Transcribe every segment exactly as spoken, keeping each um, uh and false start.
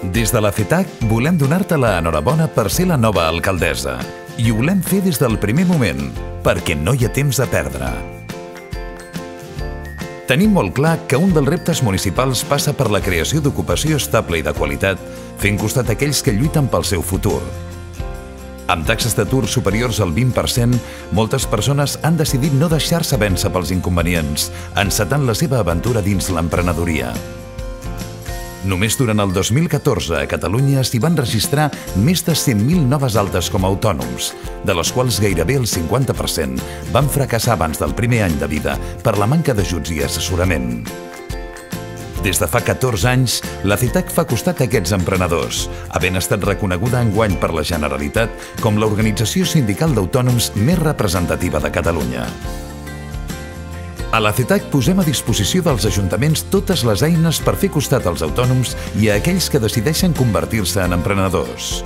Des de la FETAC volem donar-te l'enhorabona per ser la nova alcaldessa i ho volem fer des del primer moment, perquè no hi ha temps a perdre. Tenim molt clar que un dels reptes municipals passa per la creació d'ocupació estable i de qualitat, fent costat a aquells que lluiten pel seu futur. Amb taxes d'atur superiors al vint per cent, moltes persones han decidit no deixar-se vèncer pels inconvenients, encetant la seva aventura dins l'emprenedoria. Només durant el dos mil catorze a Catalunya s'hi van registrar més de cent mil noves altes com a autònoms, de les quals gairebé el cinquanta per cent van fracassar abans del primer any de vida per la manca d'ajuts i assessorament. Des de fa catorze anys, la FETAC fa costat a aquests emprenedors, havent estat reconeguda enguany per la Generalitat com l'organització sindical d'autònoms més representativa de Catalunya. A la FETAC posem a disposició dels ajuntaments totes les eines per fer costat als autònoms i a aquells que decideixen convertir-se en emprenedors.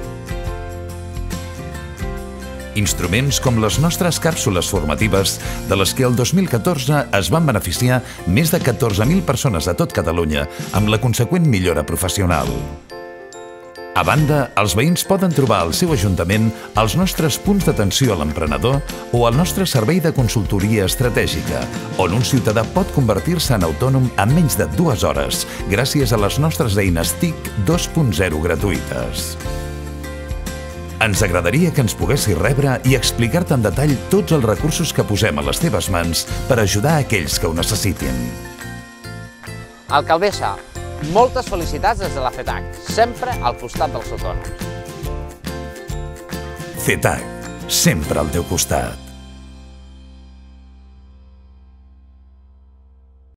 Instruments com les nostres càpsules formatives, de les que el dos mil catorze es van beneficiar més de catorze mil persones a tot Catalunya, amb la conseqüent millora professional. A banda, els veïns poden trobar al seu ajuntament els nostres punts d'atenció a l'emprenedor o el nostre servei de consultoria estratègica, on un ciutadà pot convertir-se en autònom en menys de dues hores gràcies a les nostres eines T I C dos punt zero gratuïtes. Ens agradaria que ens poguessis rebre i explicar-te en detall tots els recursos que posem a les teves mans per ajudar a aquells que ho necessitin. Alcaldessa, moltes felicitats des de la FETAC, sempre al costat dels autònoms. FETAC, sempre al teu costat.